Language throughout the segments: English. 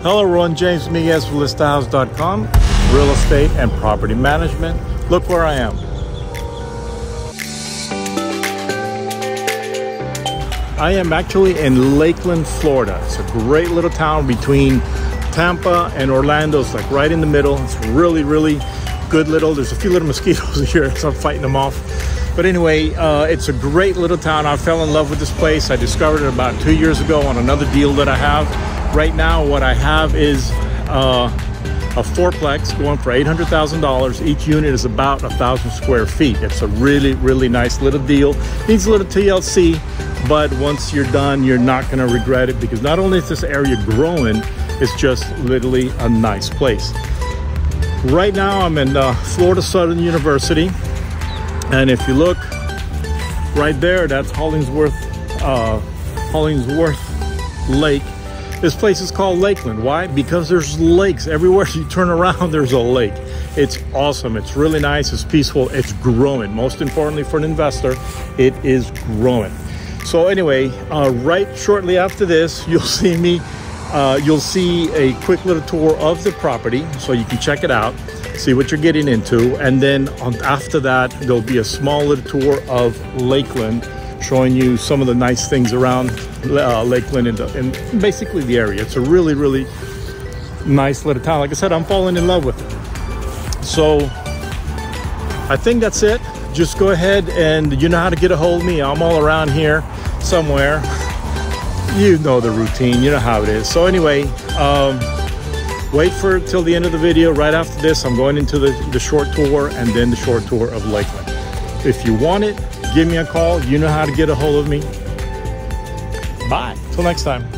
Hello everyone, James Miguez from ListAhouse.com, real estate and property management. Look where I am. I am actually in Lakeland, Florida. It's a great little town between Tampa and Orlando. It's like right in the middle. It's really, really good little, there's a few little mosquitoes here, so I'm fighting them off. But anyway, it's a great little town. I fell in love with this place. I discovered it about 2 years ago on another deal that I have. Right now, what I have is a Fourplex going for $800,000. Each unit is about 1,000 square feet. It's a really, really nice little deal. Needs a little TLC, but once you're done, you're not gonna regret it, because not only is this area growing, it's just literally a nice place. Right now, I'm in Florida Southern University. And if you look right there, that's Hollingsworth Lake. This place is called Lakeland. Why? Because there's lakes. Everywhere you turn around, there's a lake. It's awesome. It's really nice. It's peaceful. It's growing. Most importantly for an investor, it is growing. So anyway, right shortly after this, you'll see a quick little tour of the property so you can check it out, see what you're getting into. And then after that, there'll be a small little tour of Lakeland, showing you some of the nice things around Lakeland and basically the area. It's a really, really nice little town. Like I said, I'm falling in love with it. So I think that's it. Just go ahead, and you know how to get a hold of me. I'm all around here somewhere. You know the routine, you know how it is. So anyway, wait for it till the end of the video. Right after this, I'm going into the short tour and then the short tour of Lakeland. If you want it, give me a call. You know how to get a hold of me. Bye. Till next time.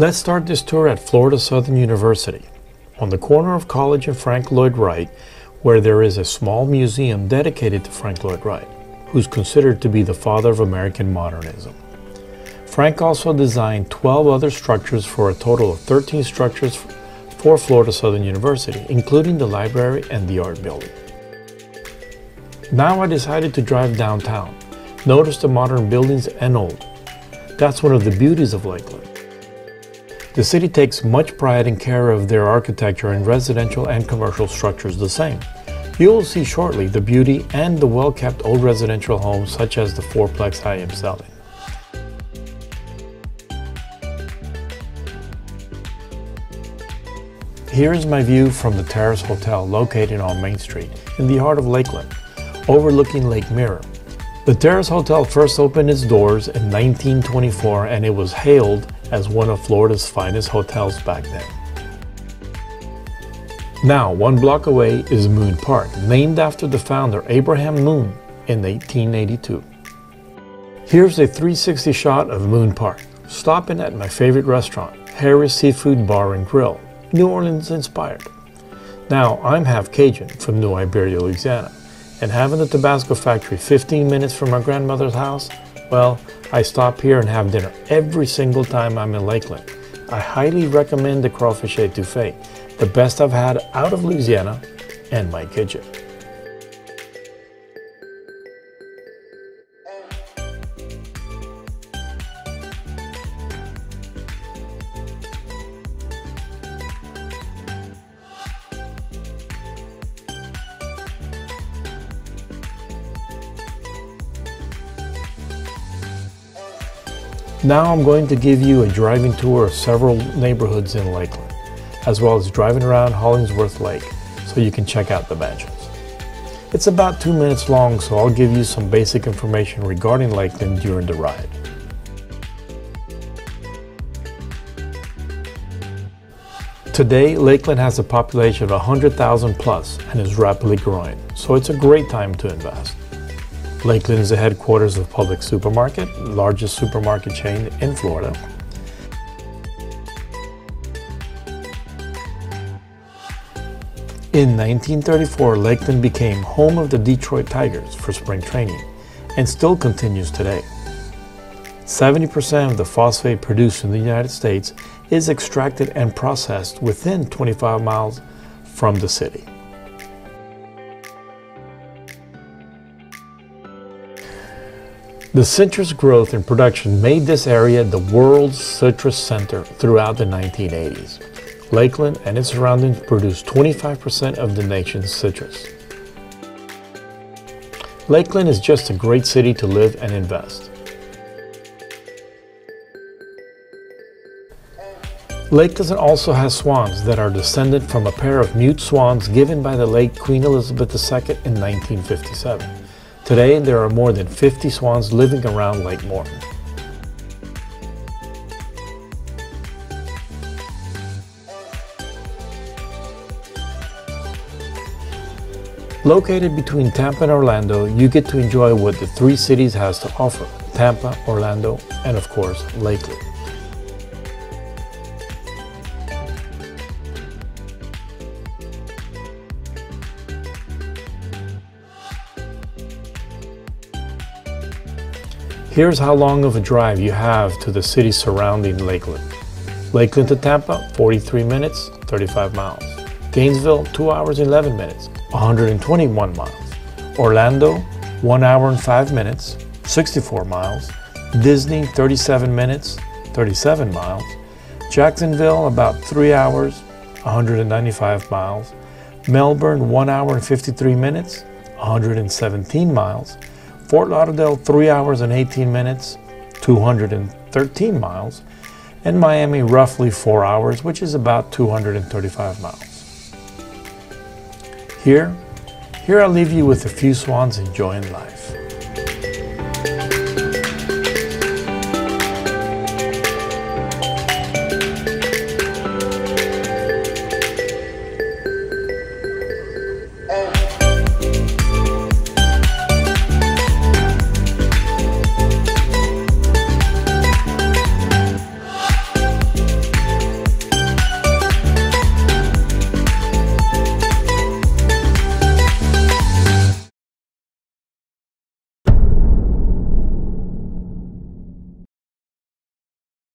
Let's start this tour at Florida Southern University, on the corner of College and Frank Lloyd Wright, where there is a small museum dedicated to Frank Lloyd Wright, who's considered to be the father of American modernism. Frank also designed 12 other structures for a total of 13 structures for Florida Southern University, including the library and the art building. Now I decided to drive downtown. Notice the modern buildings and old. That's one of the beauties of Lakeland. The city takes much pride in care of their architecture, and residential and commercial structures the same. You will see shortly the beauty and the well-kept old residential homes such as the Fourplex I am selling. Here is my view from the Terrace Hotel located on Main Street in the heart of Lakeland, overlooking Lake Mirror. The Terrace Hotel first opened its doors in 1924, and it was hailed as one of Florida's finest hotels back then. Now, 1 block away is Moon Park, named after the founder Abraham Moon in 1882. Here's a 360 shot of Moon Park, stopping at my favorite restaurant, Harris Seafood Bar and Grill, New Orleans inspired. Now, I'm half Cajun from New Iberia, Louisiana, and having the Tabasco factory 15 minutes from my grandmother's house, well, I stop here and have dinner every single time I'm in Lakeland. I highly recommend the crawfish etouffee, the best I've had out of Louisiana and my kitchen. Now I'm going to give you a driving tour of several neighborhoods in Lakeland, as well as driving around Hollingsworth Lake so you can check out the mansions. It's about 2 minutes long, so I'll give you some basic information regarding Lakeland during the ride. Today, Lakeland has a population of 100,000 plus and is rapidly growing, so it's a great time to invest. Lakeland is the headquarters of Publix Supermarket, largest supermarket chain in Florida. In 1934, Lakeland became home of the Detroit Tigers for spring training, and still continues today. 70% of the phosphate produced in the United States is extracted and processed within 25 miles from the city. The citrus growth and production made this area the world's citrus center throughout the 1980s. Lakeland and its surroundings produce 25% of the nation's citrus. Lakeland is just a great city to live and invest. Lakeland also has swans that are descended from a pair of mute swans given by the late Queen Elizabeth II in 1957. Today, there are more than 50 swans living around Lake Morton. Located between Tampa and Orlando, you get to enjoy what the three cities has to offer: Tampa, Orlando, and of course, Lakeland. Here's how long of a drive you have to the city surrounding Lakeland. Lakeland to Tampa, 43 minutes, 35 miles. Gainesville, 2 hours and 11 minutes, 121 miles. Orlando, 1 hour and 5 minutes, 64 miles. Disney, 37 minutes, 37 miles. Jacksonville, about 3 hours, 195 miles. Melbourne, 1 hour and 53 minutes, 117 miles. Fort Lauderdale, 3 hours and 18 minutes, 213 miles, and Miami, roughly 4 hours, which is about 235 miles. Here I'll leave you with a few swans enjoying life.